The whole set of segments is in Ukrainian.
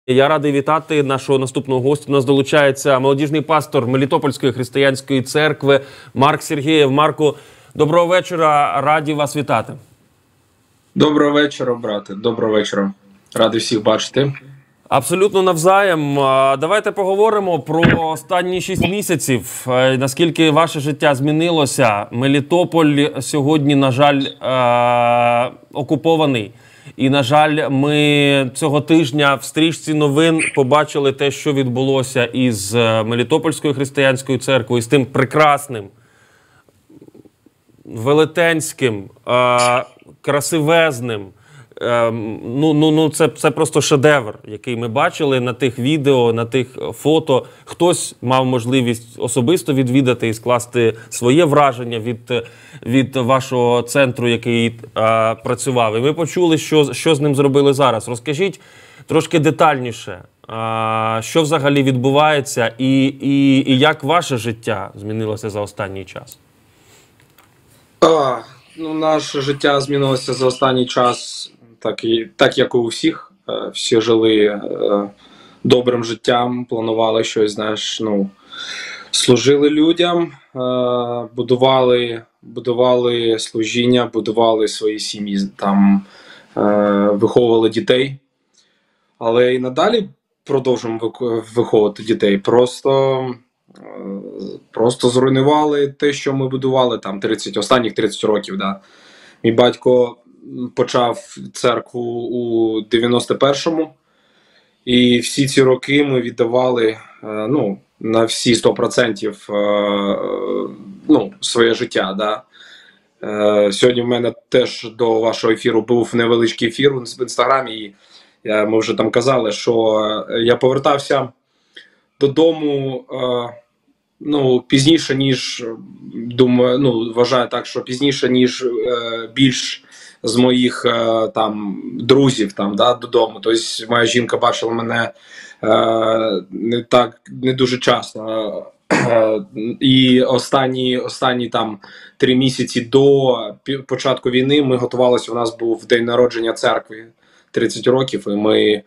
Я радий вітати нашого наступного гостя. У нас долучається молодіжний пастор Мелітопольської християнської церкви Марк Сергієв. Марку, доброго вечора, раді вас вітати. Доброго вечора, брате, доброго вечора. Радий всіх бачити. Абсолютно навзаєм. Давайте поговоримо про останні 6 місяців. Наскільки ваше життя змінилося. Мелітополь сьогодні, на жаль, окупований. І, на жаль, ми цього тижня в стрічці новин побачили те, що відбулося із Мелітопольською християнською церквою, з тим прекрасним, велетенським, красивезним. Це просто шедевр, який ми бачили на тих відео, на тих фото. Хтось мав можливість особисто відвідати і скласти своє враження від вашого центру, який працював. І ми почули, що з ним зробили зараз. Розкажіть трошки детальніше, що взагалі відбувається і як ваше життя змінилося за останній час? Наше життя змінилося за останній час так як і у всіх. Всі жили добрим життям, планували щось, служили людям, будували служіння, будували свої сім'ї, виховували дітей. Але і надалі продовжуємо виховувати дітей. Просто зруйнували те, що ми будували останніх 30 років. Да. Мій батько почав церкву у 91-му, і всі ці роки ми віддавали на всі 100% своє життя. Да. Сьогодні в мене теж до вашого ефіру був невеличкий ефір в інстаграмі, і ми вже там казали, що я повертався додому пізніше, ніж, вважаю так, що пізніше, ніж більш з моїх друзів додому. Тобто моя жінка бачила мене не дуже часто. І останні 3 місяці до початку війни ми готувалися, у нас був день народження церкви, 30 років, і ми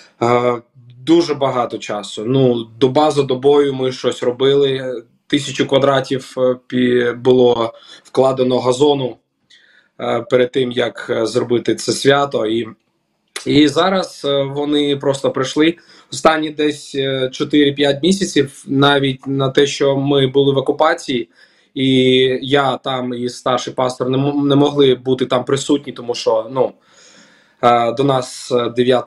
дуже багато часу. Доба за добою ми щось робили. 1000 квадратів було вкладено газону перед тим, як зробити це свято. І зараз вони просто прийшли. Останні десь 4-5 місяців, навіть на те, що ми були в окупації, і я там, і старший пастор не могли бути там присутні, тому що, до нас 9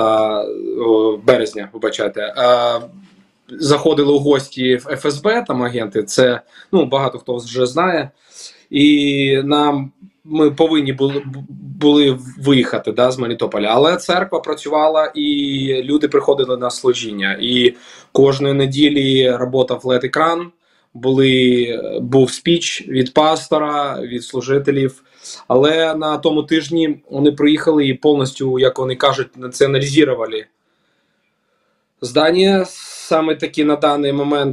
березня, вибачайте, заходили у гості в ФСБ, там агенти, це, багато хто вже знає, і ми повинні були виїхати з Мелітополя, але церква працювала і люди приходили на служіння, і кожної неділі працював LED-екран, був спіч від пастора, від служителів. Але на тому тижні вони приїхали і повністю, як вони кажуть, націоналізували здання. Саме таки на даний момент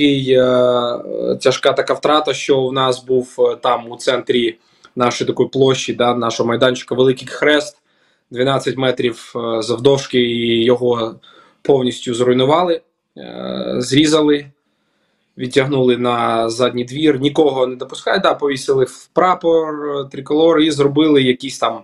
тяжка така втрата, що у нас був там у центрі нашої такої площі, нашого майданчика, великий хрест, 12 метрів завдовжки, і його повністю зруйнували, зрізали. Відтягнули на задній двір, нікого не допускають, повісили в прапор, триколор і зробили якийсь там,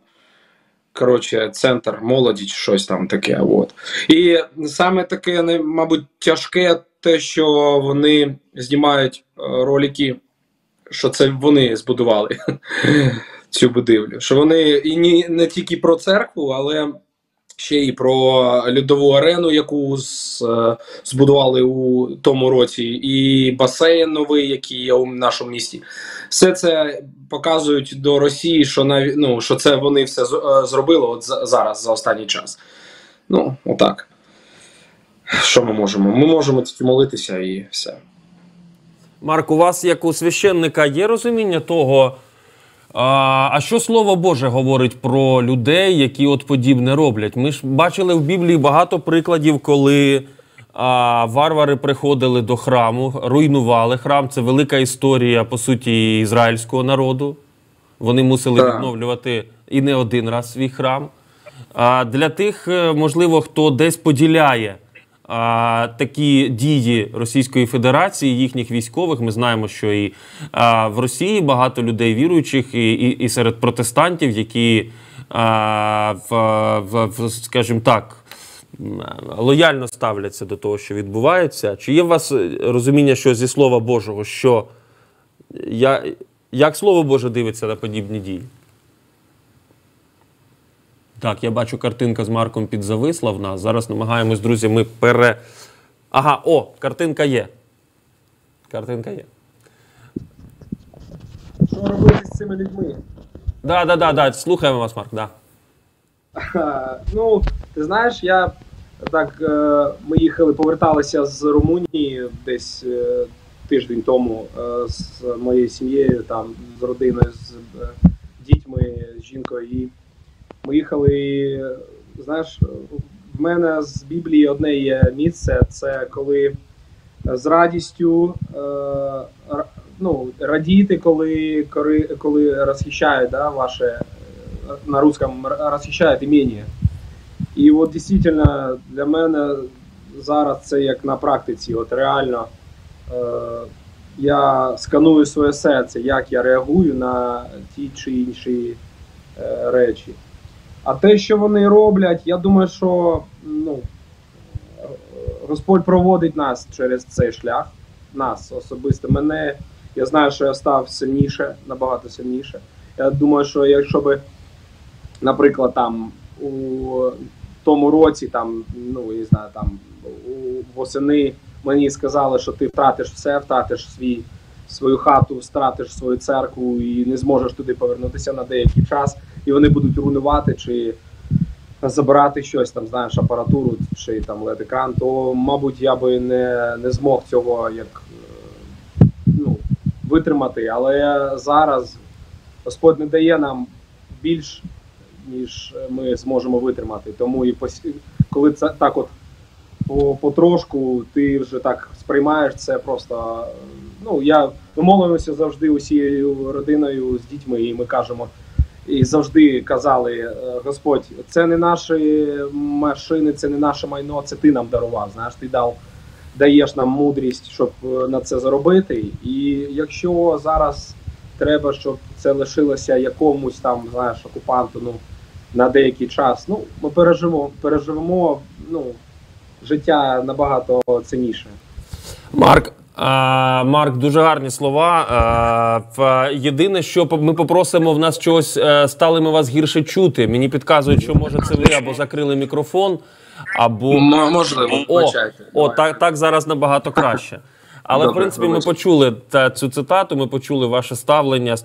центр молоді, щось там таке. І саме таке, мабуть, тяжке те, що вони знімають ролики, що це вони збудували цю будівлю. Що вони і не тільки про церкву, але ще й про льодову арену, яку збудували у тому році, і басейн новий, який є у нашому місті. Все це показують до Росії, що це вони все зробили зараз, за останній час. Отак. Що ми можемо? Ми можемо тільки молитися і все. Марк, у вас, як у священника, є розуміння того, а що Слово Боже говорить про людей, які подібне роблять? Ми ж бачили в Біблії багато прикладів, коли варвари приходили до храму, руйнували храм. Це велика історія, по суті, ізраїльського народу. Вони мусили відновлювати і не один раз свій храм. Для тих, можливо, хто десь поділяє такі дії Російської Федерації, їхніх військових, ми знаємо, що і в Росії багато людей віруючих, і серед протестантів, які, скажімо так, лояльно ставляться до того, що відбувається. Чи є у вас розуміння, що зі Слова Божого, що як Слово Боже дивиться на подібні дії? Так, я бачу, картинка з Марком підзависла в нас. Зараз намагаємось, друзі, ми Ага, картинка є. Картинка є. Що робити з цими людьми? Да, слухаємо вас, Марк, да. Ну, ти знаєш, ми поверталися з Румунії десь тиждень тому з моєю сім'єю, там, з родиною, з дітьми, з жінкою. І ми їхали, знаєш, в мене з Біблії одне є місце, це коли з радістю радіти, коли розхищають, да, ваше, на русском розхищають імення. І от дійсно для мене зараз це як на практиці, от реально я сканую своє серце, як я реагую на ті чи інші речі. А те, що вони роблять, я думаю, що Господь проводить нас через цей шлях, нас особисто. Мене, я знаю, що я став сильніше, набагато сильніше. Я думаю, що якщо би, наприклад, там у тому році, там, не знаю, там восени мені сказали, що ти втратиш все, втратиш свою хату, втратиш свою церкву і не зможеш туди повернутися на деякий час, і вони будуть руйнувати чи забирати щось, там, знаєш, апаратуру чи там LED-екран, то, мабуть, я би не змог цього витримати. Але зараз Господь не дає нам більш, ніж ми зможемо витримати. Тому і коли це так от потрошку ти вже так сприймаєш це просто, ми молимося завжди усією родиною з дітьми, і ми кажемо, і завжди казали: Господь, це не наші машини, це не наше майно, це ти нам дарував, знаєш, ти даєш нам мудрість, щоб на це заробити. І якщо зараз треба, щоб це лишилося якомусь там, знаєш, окупанту, на деякий час, ми переживемо, життя набагато цінніше. Марк, дуже гарні слова. Єдине, що ми попросимо, в нас чогось стали ми вас гірше чути. Мені підказують, що може це ви або закрили мікрофон, або... Можливо, почайте. Так зараз набагато краще. Але, в принципі, ми почули цю цитату, ми почули ваше ставлення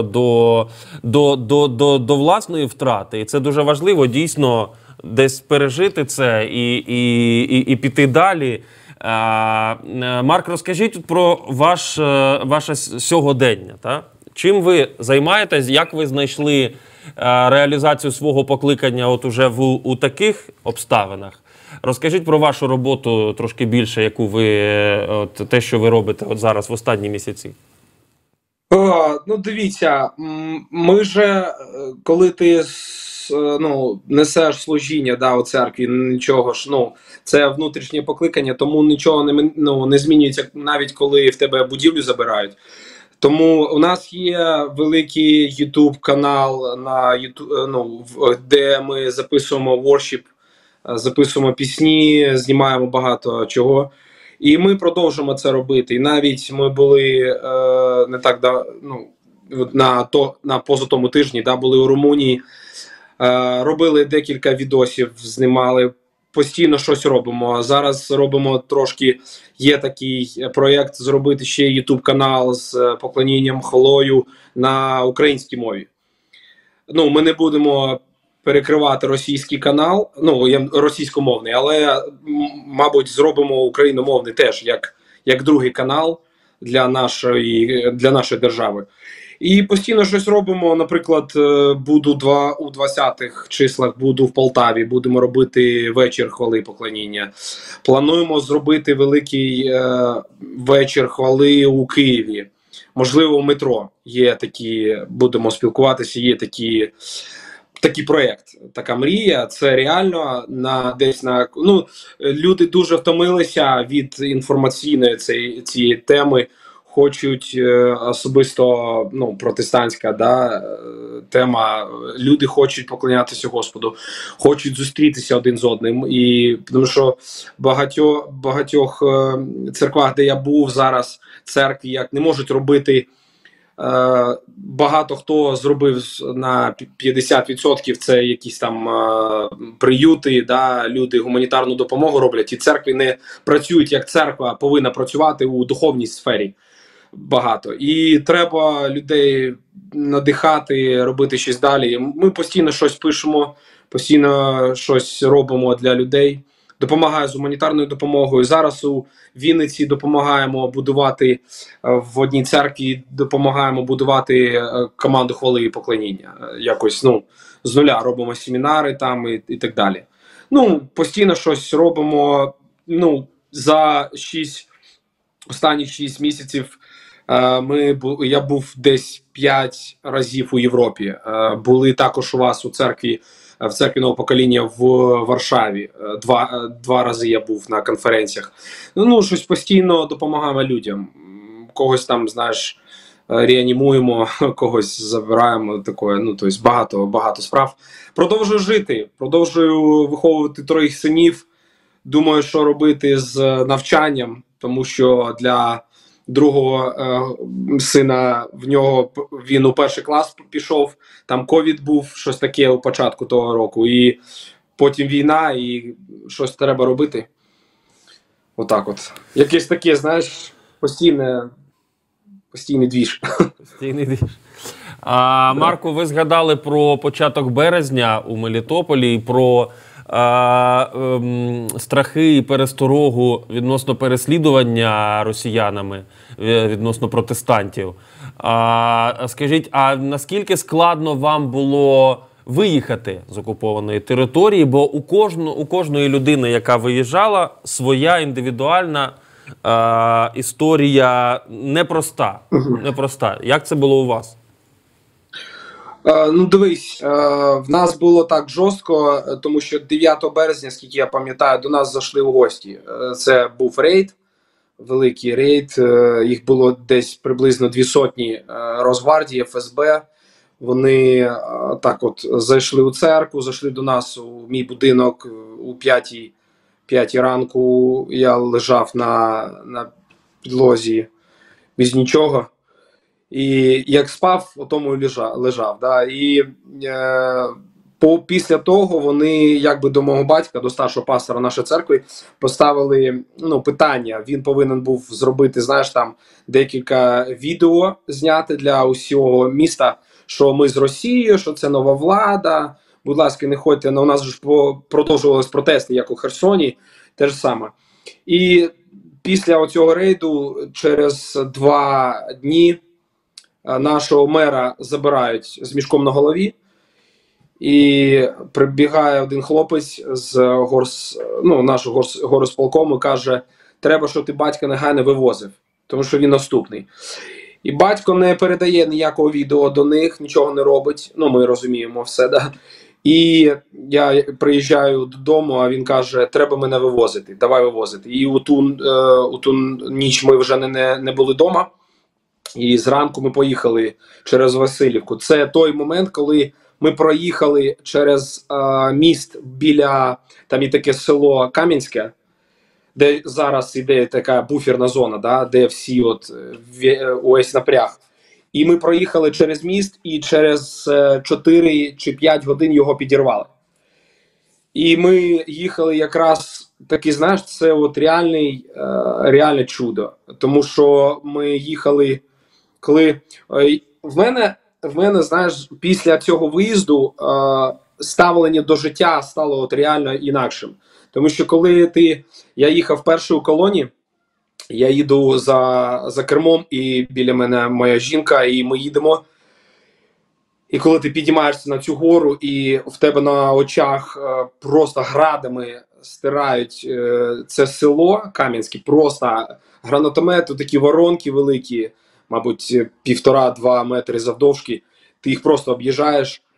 до власної втрати. І це дуже важливо, дійсно, десь пережити це і піти далі. Марк, розкажіть про ваше сьогодення. Та? Чим ви займаєтесь, як ви знайшли реалізацію свого покликання от уже у таких обставинах? Розкажіть про вашу роботу трошки більше, яку те, що ви робите от зараз в останні місяці. Дивіться, ми же, коли ти несеш служіння, да, у церкві, нічого ж, це внутрішнє покликання, тому нічого не змінюється, навіть коли в тебе будівлю забирають. Тому у нас є великий YouTube канал, де ми записуємо воршіп, записуємо пісні, знімаємо багато чого. І ми продовжуємо це робити. І навіть ми були не так на позатому тижні, були у Румунії, робили декілька відосів, знімали, постійно щось робимо. А зараз робимо трошки, є такий проєкт зробити ще YouTube канал з поклонінням хвалою на українській мові. Ми не будемо перекривати російський канал, російськомовний, але, мабуть, зробимо україномовний теж, як другий канал для нашої держави. І постійно щось робимо, наприклад, буду у 20-х числах, буду в Полтаві, будемо робити вечір хвали поклоніння. Плануємо зробити великий вечір хвали у Києві. Можливо, в метро є такі, будемо спілкуватися, є такі такий проєкт, така мрія. Це реально ну, люди дуже втомилися від інформаційної цієї теми. Хочуть особисто, ну, протестантська, да, тема. Люди хочуть поклонятися Господу, хочуть зустрітися один з одним. І тому що багатьох церквах, де я був зараз, церкві як не можуть робити. Багато хто зробив на 50%, це якісь там приюти, да, люди гуманітарну допомогу роблять, і церкви не працюють, як церква повинна працювати у духовній сфері багато. І треба людей надихати, робити щось далі. Ми постійно щось пишемо, постійно щось робимо для людей. Допомагаю з гуманітарною допомогою. Зараз у Вінниці допомагаємо будувати в одній церкві, допомагаємо будувати команду хвали і поклоніння. Якось, ну, з нуля робимо семінари там і так далі. Ну, постійно щось робимо. Ну, за останні 6 місяців я був десь 5 разів у Європі. Були також у вас у церкві, в церкві нового покоління в Варшаві. Два рази я був на конференціях. Ну, щось постійно допомагаємо людям. Когось там, знаєш, реанімуємо, когось забираємо. Таке, ну, тобто багато справ. Продовжую жити, продовжую виховувати 3 синів. Думаю, що робити з навчанням, тому що для другого сина він у 1 клас пішов, там ковід був, щось таке у початку того року, і потім війна, і щось треба робити. Отак от. Якесь таке, знаєш, постійний двіж. Постійний двіж. Марко, ви згадали про початок березня у Мелітополі і про страхи і пересторогу відносно переслідування росіянами, відносно протестантів. Скажіть, а наскільки складно вам було виїхати з окупованої території? Бо у кожної людини, яка виїжджала, своя індивідуальна історія непроста. Як це було у вас? Ну, дивись, в нас було так жорстко, тому що 9 березня, скільки я пам'ятаю, до нас зайшли в гості. Це був рейд, великий рейд, їх було десь приблизно 200 Росгвардії, ФСБ. Вони так от зайшли у церкву, зайшли до нас у мій будинок у 5 ранку. Я лежав на підлозі без нічого. І як спав, у тому і лежав. Да? І після того вони, якби до мого батька, до старшого пастора нашої церкви, поставили, ну, питання. Він повинен був зробити, знаєш, там декілька відео зняти для усього міста, що ми з Росією, що це нова влада. Будь ласка, не ходьте, у нас ж продовжувалися протести, як у Херсоні, те ж саме. І після цього рейду, через 2 дні, нашого мера забирають з мішком на голові, і прибігає один хлопець з нашого горосполкому і каже: треба, щоб ти батька негайно вивозив, тому що він наступний. І батько не передає ніякого відео до них, нічого не робить, ну, ми розуміємо все, да? І я приїжджаю додому, а він каже: треба мене вивозити, давай вивозити. І у ту ніч ми вже не були вдома. І зранку ми поїхали через Васильівку. Це той момент, коли ми проїхали через міст біля, там є таке село Кам'янське, де зараз іде така буферна зона, да, де всі ось напряг. І ми проїхали через міст, і через 4 чи 5 годин його підірвали. І ми їхали якраз, таки, знаєш, це от реальне чудо. Тому що ми їхали, коли в мене, знаєш, після цього виїзду ставлення до життя стало от реально інакшим. Тому що коли я їхав перший у колоні, я їду за кермом, і біля мене моя жінка, і ми їдемо. І коли ти підіймаєшся на цю гору, і в тебе на очах просто градами стирають це село Кам'янське, просто гранатомети, такі воронки великі, мабуть, 1,5-2 метри завдовжки, ти їх просто об'їжджаєш,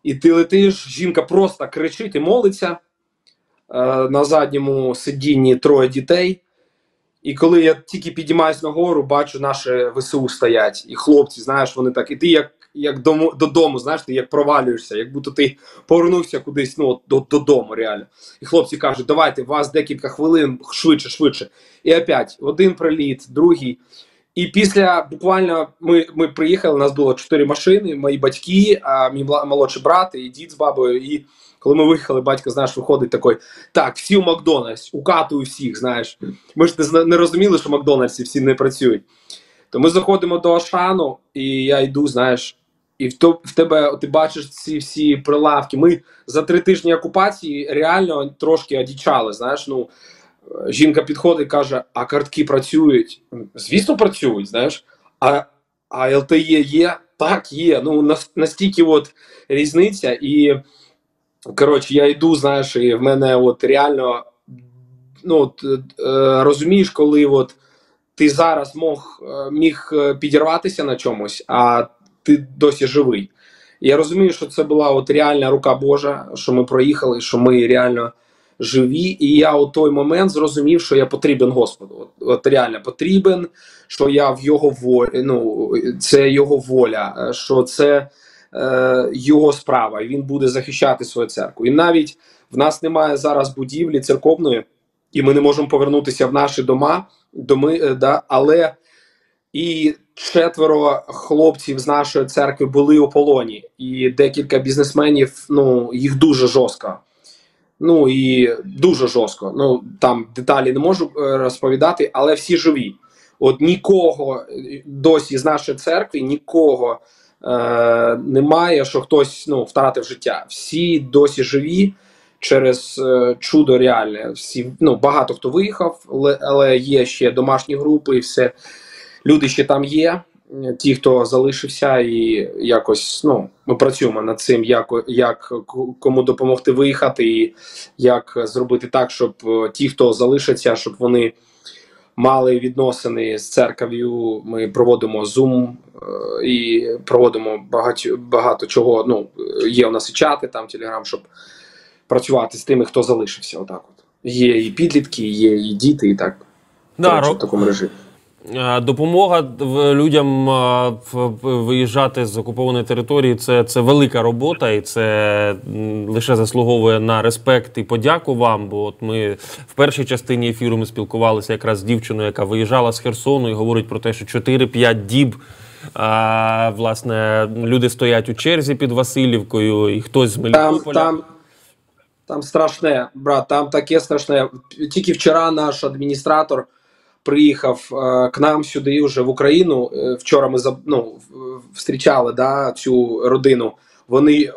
І ти летиш, жінка просто кричить і молиться. На задньому сидінні 3 дітей. І коли я тільки підіймаюсь нагору, бачу, наші ВСУ стоять. І хлопці, знаєш, вони так, і ти як додому, знаєш, ти як провалюєшся, як будто ти повернувся кудись, ну, додому, реально. І хлопці кажуть, давайте, вас декілька хвилин, швидше. І опять, один приліт, другий. І після, буквально, ми приїхали, у нас було 4 машини, мої батьки, мій молодший брат і дід з бабою, і коли ми виїхали, батько, знаєш, виходить такий, так, всі в Макдональдс, укатую всіх, знаєш. Ми ж не розуміли, що в Макдональдсі всі не працюють. То ми заходимо до Ашану, і я йду, знаєш, і в тебе, ти бачиш ці всі прилавки. Ми за 3 тижні окупації реально трошки одічали, знаєш, ну, жінка підходить і каже, а картки працюють? Звісно, працюють, знаєш, а ЛТЕ є? Так, є, ну, настільки от різниця, і коротше, я йду, знаєш, і в мене от реально, ну, от, розумієш, коли от ти зараз міг підірватися на чомусь, а ти досі живий. І я розумію, що це була от реальна рука Божа, що ми проїхали, що ми реально живі. І я у той момент зрозумів, що я потрібен Господу. От реально потрібен, що я в його волі, ну, це його воля, що це його справа, і він буде захищати свою церкву. І навіть в нас немає зараз будівлі церковної, і ми не можемо повернутися в наші доми, да, але і 4 хлопців з нашої церкви були у полоні, і декілька бізнесменів, ну, їх дуже жорстко. Ну, і дуже жорстко. Ну, там деталі не можу розповідати, але всі живі. От нікого досі з нашої церкви, нікого немає, що хтось, ну, втратив життя. Всі досі живі через чудо реальне. Всі, ну, багато хто виїхав, але є ще домашні групи і все. Люди ще там є, ті, хто залишився, і якось, ну, ми працюємо над цим, як кому допомогти виїхати, і як зробити так, щоб ті, хто залишаться, щоб вони мали відносини з церков'ю. Ми проводимо Zoom і проводимо багато чого. Ну, є у нас і чати, там, Telegram, щоб працювати з тими, хто залишився. Отак от. Є і підлітки, є і діти, і так. Да, в такому режимі. Допомога людям виїжджати з окупованої території – це велика робота, і це лише заслуговує на респект і подяку вам, бо от ми в першій частині ефіру ми спілкувалися якраз з дівчиною, яка виїжджала з Херсону і говорить про те, що 4-5 діб власне, люди стоять у черзі під Василівкою, і хтось з Мелітополя. Там страшне, брат, там таке страшне. Тільки вчора наш адміністратор приїхав к нам сюди, вже в Україну. Вчора ми зустрічали, да, цю родину. Вони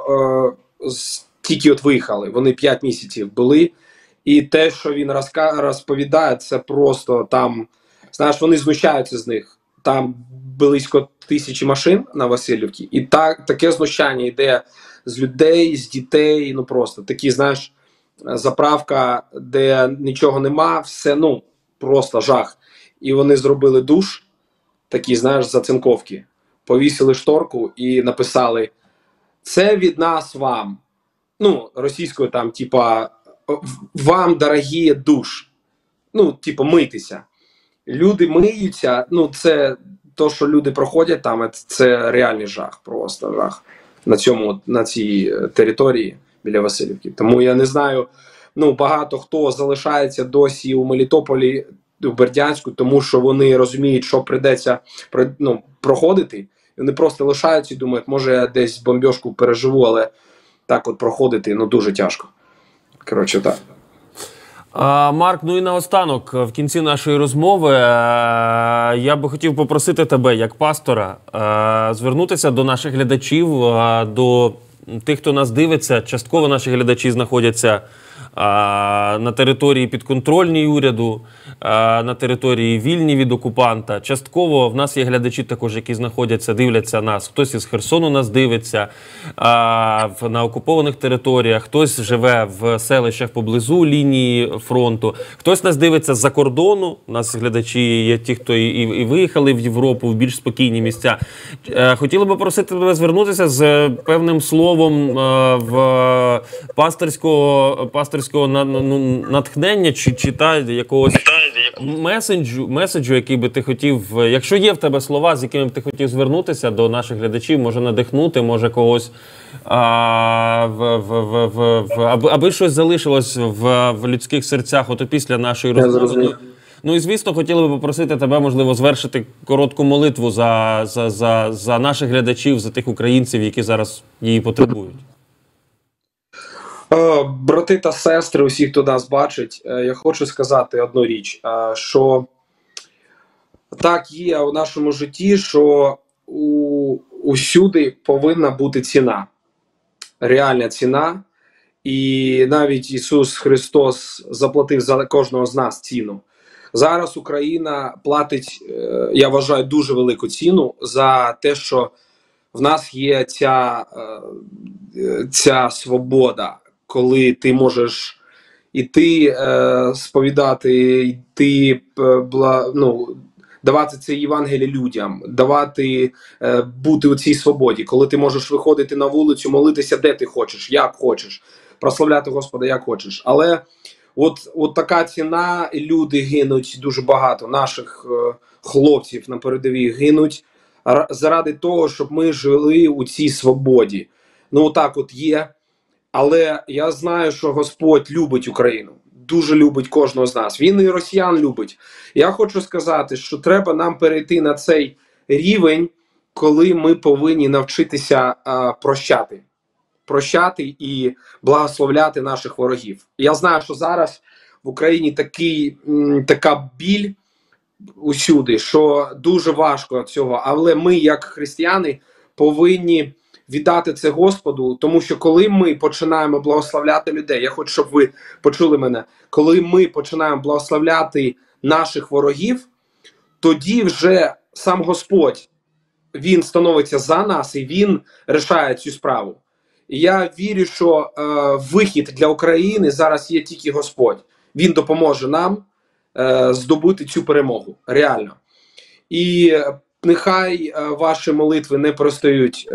тільки от виїхали, вони 5 місяців були. І те, що він розповідає, це просто там, знаєш, вони знущаються з них. Там близько 1000 машин на Васильівці. І таке знущання йде з людей, з дітей, ну просто такі, знаєш, заправка, де нічого нема, все, ну, просто жах. І вони зробили душ, такі, знаєш, зацинковки, повісили шторку і написали: це від нас вам. Ну, російською там, типа, вам, дорогі, душ. Ну, типа, мийтеся. Люди миються, ну, це то, що люди проходять там, це реальний жах, просто жах на цій території біля Василівки. Тому я не знаю, ну, багато хто залишається досі у Мелітополі, в Бердянську, тому що вони розуміють, що прийдеться проходити. І вони просто лишаються і думають, може я десь бомбьошку переживу, але так от проходити, ну, дуже тяжко. Коротше, так. Марк, ну і наостанок, в кінці нашої розмови, я би хотів попросити тебе, як пастора, звернутися до наших глядачів, до тих, хто нас дивиться. Частково наші глядачі знаходяться на території підконтрольній уряду, на території вільні від окупанта. Частково в нас є глядачі також, які знаходяться, дивляться нас. Хтось із Херсону нас дивиться на окупованих територіях, хтось живе в селищах поблизу лінії фронту, хтось нас дивиться з-за кордону. У нас глядачі є ті, хто і виїхали в Європу, в більш спокійні місця. Хотіли би просити тебе звернутися з певним словом в пастирського натхнення чи якогось меседжу, який би ти хотів, якщо є в тебе слова, з якими б ти хотів звернутися до наших глядачів, може надихнути, може когось, аби щось залишилось в людських серцях от після нашої розмови. Ну і, звісно, хотіли би попросити тебе, можливо, звершити коротку молитву за наших глядачів, за тих українців, які зараз її потребують. Брати та сестри, усі, хто нас бачить, я хочу сказати одну річ, що так є у нашому житті, що усюди повинна бути ціна, реальна ціна, і навіть Ісус Христос заплатив за кожного з нас ціну. Зараз Україна платить, я вважаю, дуже велику ціну за те, що в нас є ця свобода, коли ти можеш іти, сповідати, йти, давати це Євангеліє людям, бути у цій свободі, коли ти можеш виходити на вулицю, молитися де ти хочеш, як хочеш, прославляти Господа як хочеш. Але от така ціна, і люди гинуть, дуже багато наших хлопців на передовій гинуть заради того, щоб ми жили у цій свободі. Ну так от є. Але я знаю, що Господь любить Україну. Дуже любить кожного з нас. Він і росіян любить. Я хочу сказати, що треба нам перейти на цей рівень, коли ми повинні навчитися прощати. Прощати і благословляти наших ворогів. Я знаю, що зараз в Україні така біль усюди, що дуже важко цього. Але ми, як християни, повинні віддати це Господу, тому що коли ми починаємо благословляти людей, я хочу, щоб ви почули мене, коли ми починаємо благословляти наших ворогів, тоді вже сам Господь, Він становиться за нас і Він рішає цю справу. І я вірю, що вихід для України зараз є тільки Господь. Він допоможе нам здобути цю перемогу, реально. І нехай ваші молитви не простають,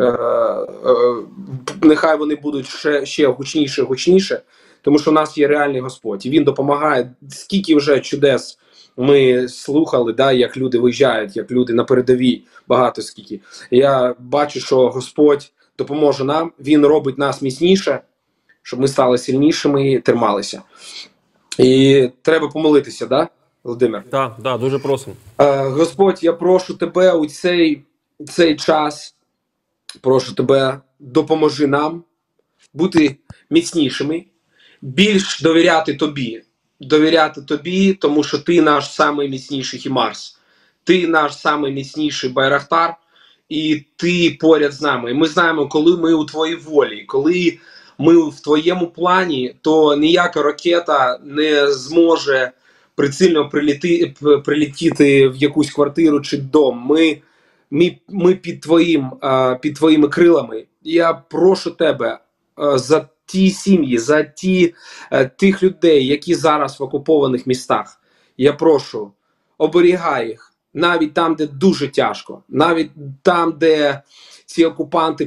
нехай вони будуть ще гучніше, тому що у нас є реальний Господь. І Він допомагає. Скільки вже чудес ми слухали, як люди виїжджають, як люди на передовій, багато скільки. Я бачу, що Господь допоможе нам, Він робить нас міцніше, щоб ми стали сильнішими і трималися. І треба помолитися, да, Володимир? Так, дуже просимо. Господь, я прошу Тебе у цей час, прошу Тебе, допоможи нам бути міцнішими, більш довіряти Тобі, тому що Ти наш найміцніший Хімарс, Ти наш найміцніший Байрактар, і Ти поряд з нами. І ми знаємо, коли ми у Твоїй волі, коли ми в Твоєму плані, то ніяка ракета не зможе прицільно прилетіти в якусь квартиру чи дом. Ми під Твоїми крилами. Я прошу Тебе за ті сім'ї, за тих людей, які зараз в окупованих містах. Я прошу, оберігай їх. Навіть там, де дуже тяжко, навіть там, де ці окупанти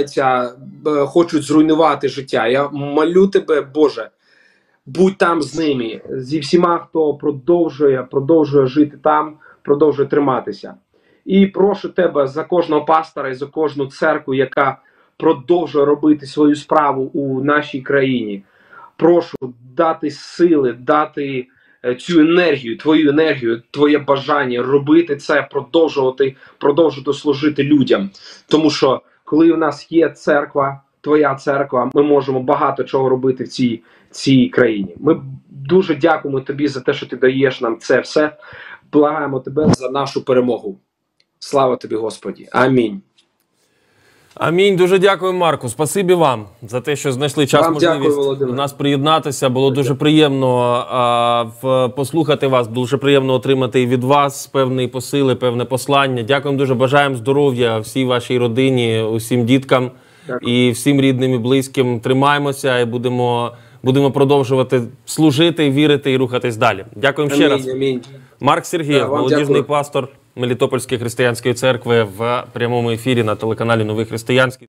хочуть зруйнувати життя. Я молю Тебе, Боже, будь там з ними, зі всіма, хто продовжує жити там, продовжує триматися. І прошу Тебе за кожного пастора і за кожну церкву, яка продовжує робити свою справу у нашій країні. Прошу дати сили, дати цю енергію, Твоє бажання робити це, продовжувати служити людям. Тому що коли у нас є церква, Твоя церква, ми можемо багато чого робити в цій країні. Ми дуже дякуємо Тобі за те, що Ти даєш нам це все. Благаємо Тебе за нашу перемогу. Слава Тобі, Господі. Амінь. Амінь. Дуже дякую, Марку. Спасибі вам за те, що знайшли час, можливість до нас приєднатися. Було дуже приємно послухати вас, дуже приємно отримати і від вас певні посили, певне послання. Дякуємо дуже, бажаємо здоров'я всій вашій родині, усім діткам і всім рідним і близьким. Тримаємося і будемо продовжувати служити, вірити і рухатись далі. Дякуємо ще раз. Амінь. Марк Сергієв, молодіжний пастор Мелітопольської християнської церкви в прямому ефірі на телеканалі Новий Християнський.